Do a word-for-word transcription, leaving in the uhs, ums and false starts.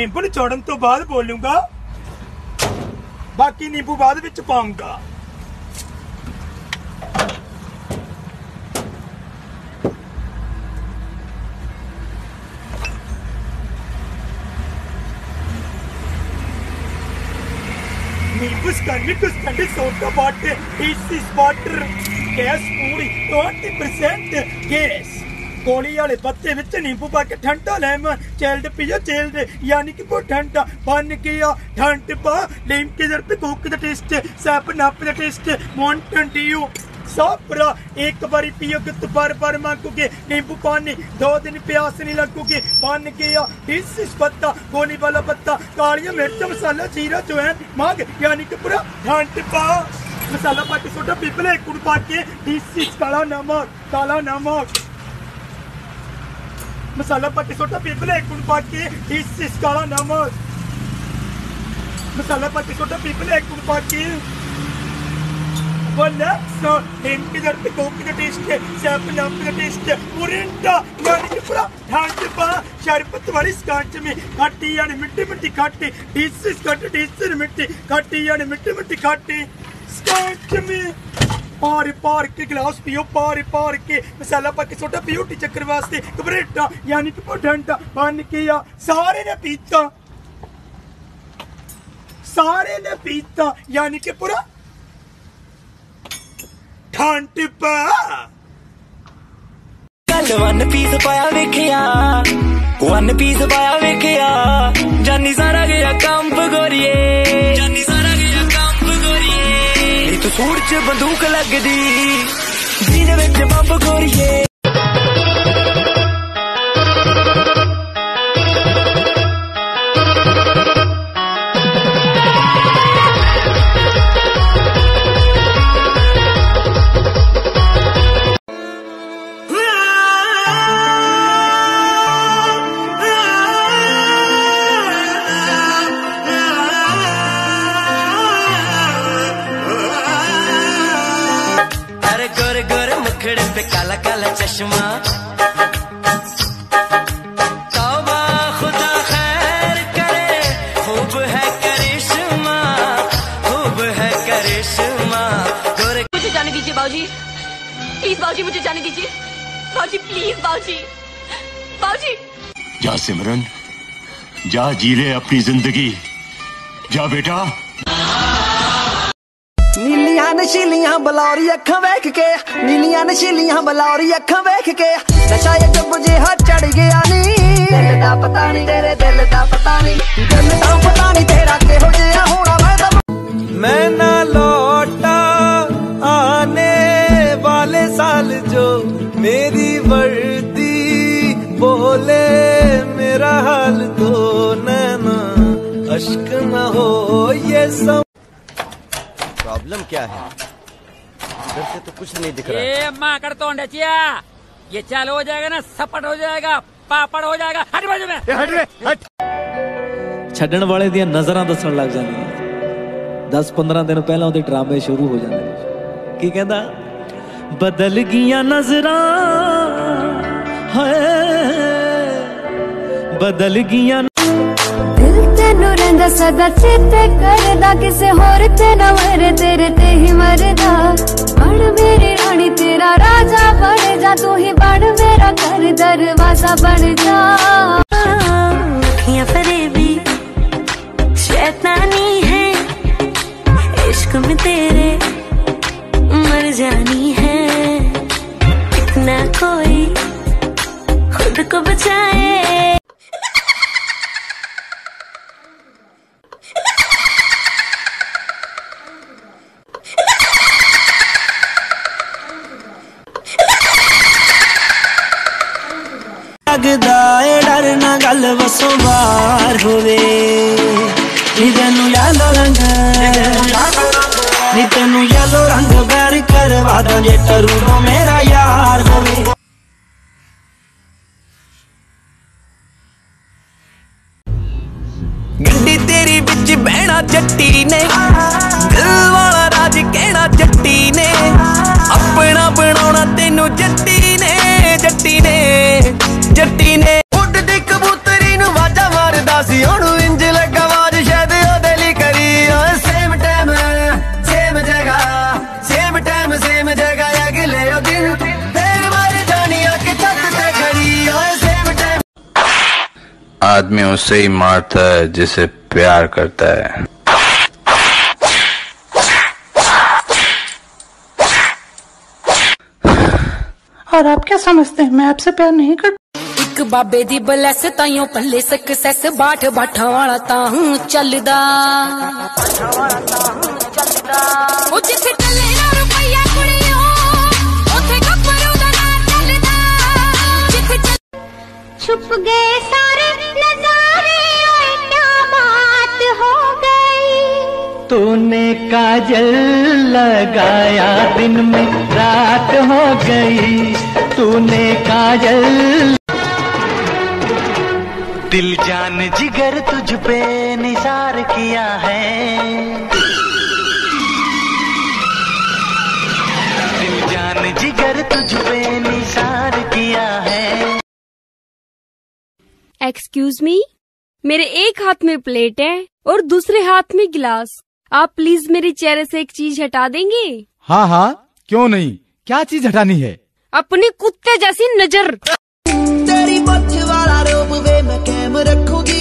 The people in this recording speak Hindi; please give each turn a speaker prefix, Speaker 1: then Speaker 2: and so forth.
Speaker 1: नींबू निचोड़न तो बाद बोलूंगा, बाकी नींबू बाद विच पाऊंगा। नींबू स्कंडी टू स्कंडी soda water, this is water. Gas पूरी ट्वेंटी परसेंट गैस। गोली वाले पत्ते विच नींबू पा के ठंडा लेमन चिल्ड पियो चिल्ड, यानी कि वो ठंडा बन गया। ठंड पा लीम के जर पे कोक दा टेस्ट, सेवन अप दा टेस्ट, माउंटेन ड्यू सापरा। एक बारी पियोगे तो बार बार मांगोगे। नींबू पानी दो दिन प्यास नहीं लगोगे। बन गया दिस इज पत्ता, गोली वाला पत्ता, कालिया मिर्च मसाला जीरा अजवाइन मांग, यानी कि पूरा ठंड पा। मसाला पा के सोडा पीपल एक गुड़ पा के, दिस इज काला नमक, काला नमक। मसाला पा के सोडा पीपल एक गुड़ पा के, दिस इज काला नमक। मसाला पा के सोडा पीपल एक गुड़ पा के, सो नीम की जड़ पे कोक का टेस्ट है, सेवन अप का टेस्ट है, मुरिंडा यानी कि पूरा ठंड पा। शरबत वाली स्कांच में खट्टी यानी मिट्टी मिट्टी खट्टी, डिस इज खट्टी डिस इज मिट्टी खट्टी यानी मिट्टी मिट्टी खट्टी स्कांच में। पार पार के गिलास पियो, पार पार के मसाला पा के सोडा पियो टी चक्कर वास्ते। कबरेटा यानी कि ठंडा बन गया। सारे ने पीता, सारे ने पीता यानी कि पूरा ठंड पा।
Speaker 2: कल वन पीस पाया वेखिया, वन पीस पाया वेखिया, जानी सारा गया कंप गोरिए, जानी सारा गया कंप गोरिए। तू सूट च बंदूक लगदी, जीने विच बंब गोरिए। गोरे गोरे मुखड़े पे काला काला चश्मा, तौबा खुदा खैर करे, खूब है करिश्मा, खूब है करिश्मा। गोरे
Speaker 3: मुझे जाने दीजिए बाबूजी, प्लीज बाबूजी मुझे जाने दीजिए बाबूजी, प्लीज बाबूजी, बाबूजी।
Speaker 4: जा सिमरन, जा जी ले अपनी जिंदगी, जा बेटा।
Speaker 5: नीलियां नशीलियां बलौरी अखां वेख के, नीलियां नशीलियां बलौरी अखां वेख के, नशा ये जब जिहा चढ़ गया नी। दिल दा पता नहीं तेरे दिल दा पता नहीं, दिल दा पता नहीं तेरा किहो जिहा होना। मैं तो
Speaker 2: मैं ना लौटा आने वाले साल जो मेरी वर्दी बोले मेरा हाल तो नैना अश्क न हो ये सब।
Speaker 6: प्रॉब्लम क्या है? इधर से तो कुछ नहीं दिख रहा।
Speaker 7: ये माँ कर तो ये चालू हो जाएगा ना, सपट हो जाएगा, पापड़ हो जाएगा। हट बाजू में, हट रे, हट।
Speaker 8: छड्डण वाले दियां नज़रां दसन लग जांदियां। दस पंद्रह दिन पहला उहदे ड्रामे शुरू हो जांदे ने। की कहंदा, बदल गईयां नज़रां हाय, बदल गईयां।
Speaker 9: तेनू रंदा सदा चेते करदा, किसे होर ते ना मरे, तेरे ते ही मरदा। बन मेरी रानी तेरा राजा बन जा, तू ही बन मेरा घर दरवाजा बन जा। अखियां फरेबी शैतानी है, इश्क में तेरे मर जानी है। इतना कोई खुद को बचाए।
Speaker 2: लगदा ए डर ना गल वसों बार होवे, नी तेनू यालो रंग, नी तेनू यालो रंग बैर करवा दा, जे टरू मेरा यार होवे। गड्डी तेरी बिच बहना जट्टी ने, दिल वाला राज कहना जट्टी ने, अपना बनाना तेनू जट्टी ने, जट्टी ने जट्टी ने। उड्डदी कबूतरी नू वाजा मारदा सी, हुण
Speaker 10: आदमी उससे ही मारता है जिसे प्यार करता है।
Speaker 11: और आप क्या समझते हैं मैं आपसे प्यार नहीं करता?
Speaker 12: एक बाबे दी बलैस ताइयों पल्ले सक्सेस बाट बाठा वाला ताहूं चलदा ओ जिथे चले ना रुपया कुड़ियों उथे गप्परू दा नाम चलदा जिथे
Speaker 9: छुप गए सारे नजारे ओए क्या बात हो गई।
Speaker 13: तूने काजल लगाया दिन में रात हो गई, तूने काजल दिल जान जिगर तुझ पे निसार किया है, दिल जान जिगर तुझ पे निसार किया है।
Speaker 14: एक्सक्यूज मी, मेरे एक हाथ में प्लेट है और दूसरे हाथ में गिलास। आप प्लीज मेरे चेहरे से एक चीज हटा देंगे?
Speaker 15: हाँ हाँ क्यों नहीं, क्या चीज हटानी है?
Speaker 14: अपने कुत्ते जैसी नजर।
Speaker 5: तेरी मच्छ वाला रूप वे मैं कैम रखूंगी,